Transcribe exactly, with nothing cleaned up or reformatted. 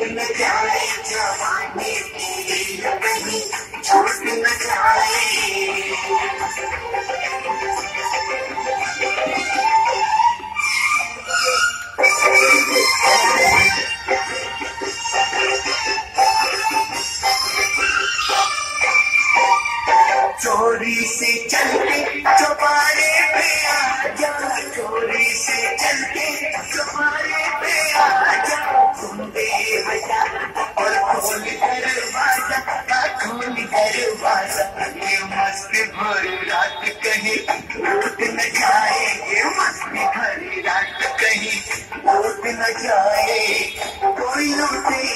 न जाए जवानी तेरी कहीं छूट न जाए। चोरी से चलते चौबारे पे आजा, चोरी से चलते चौबारे पे आजा, कुंडे बजा और खोल दरवाजा, खोल दरवाजा, ये मस्त भरी रात कहीं लूट न जाए, ये मस्त भरी रात कहीं लूट न जाए। कोई लूटे